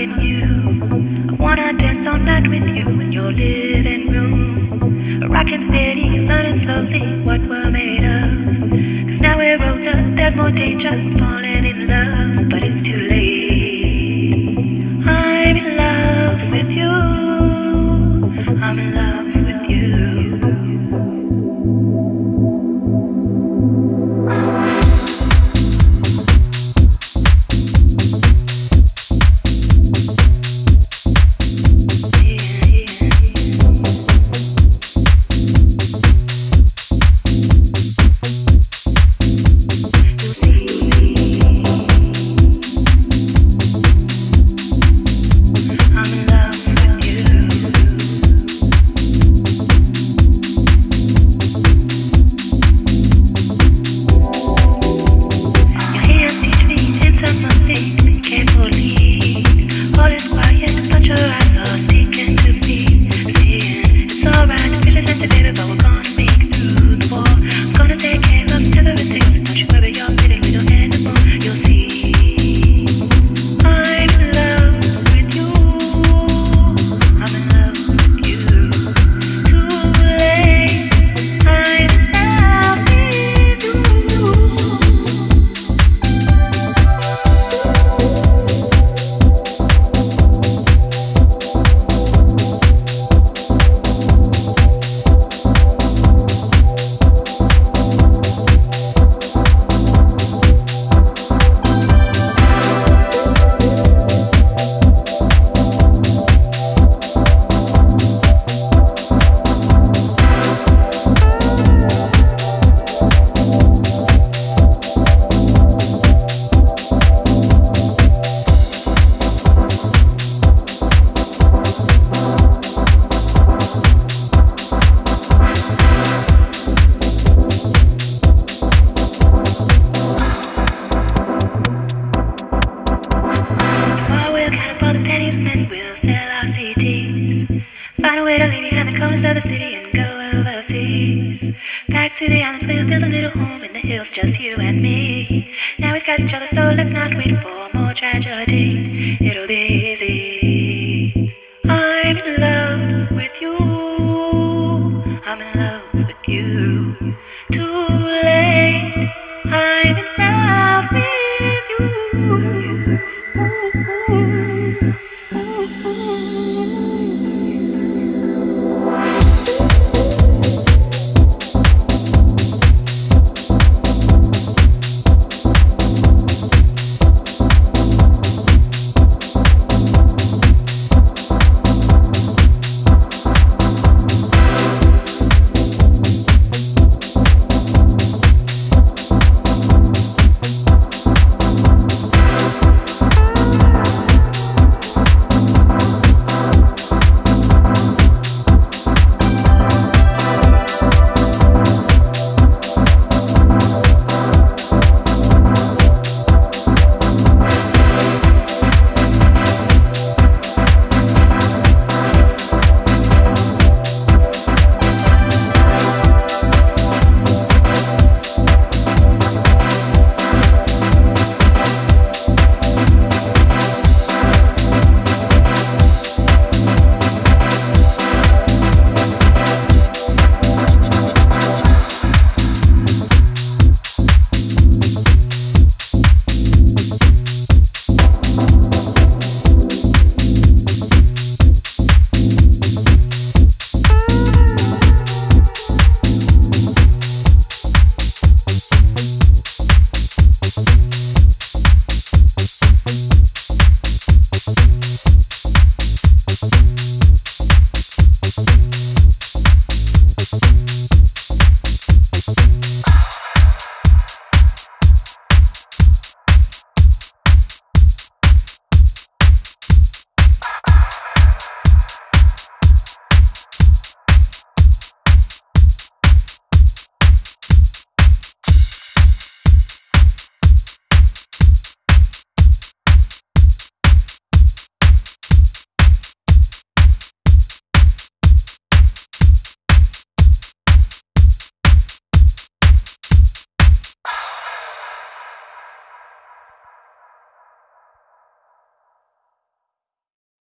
in you. I wanna dance all night with you in your living room. Rockin' steady, learning slowly what we're made of. 'Cause now we're older, there's more danger of falling in love. But it's too late. I'm in love with you. I'm in love with you. To the islands where there's a little home in the hills, just you and me. Now we've got each other, so let's not wait for more tragedy. It'll be easy.